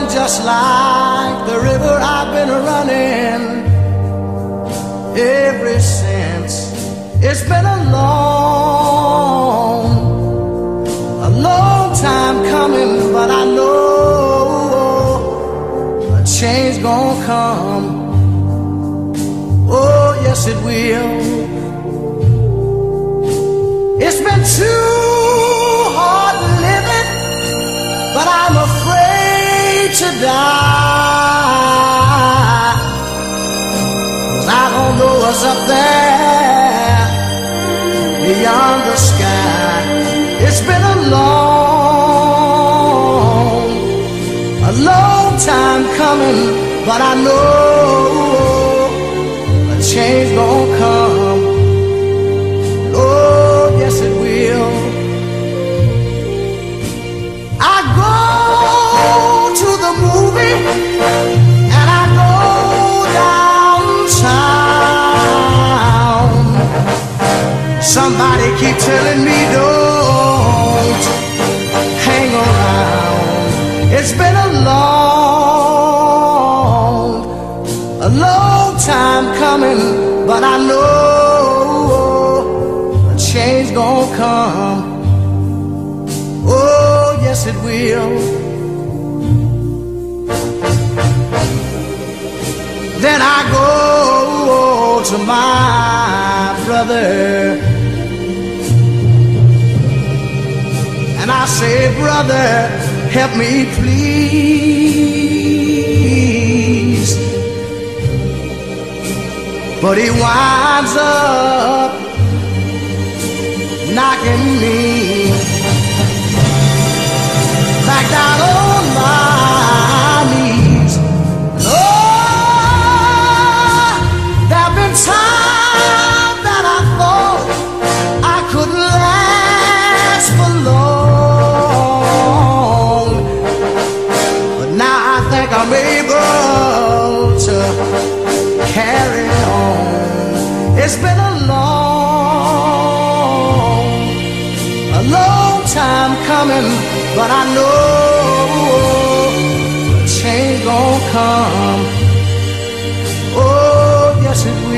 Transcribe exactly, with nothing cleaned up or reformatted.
just like the river I've been running ever since. It's been a long, a long time coming, but I know a change gonna come. Oh, yes it will. It's been too hard living, but I'm afraid to die, 'cause I don't know what's up there beyond the sky. It's been a long, a long time coming, but I know a change gonna come. Oh, yes it will. I go to the movie and I go downtown. Somebody keep telling me don't hang around. It's been a long, a long time coming, but I know a change gonna come. Oh, yes it will. Then I go to my brother and I say, brother, help me please. But he winds up knocking me back down on my knees. Oh, there've been times that I thought I couldn't last for long, but now I think I'm able to carry on. It's been a long, a long time coming, but I know a change gonna come. Oh, yes it will.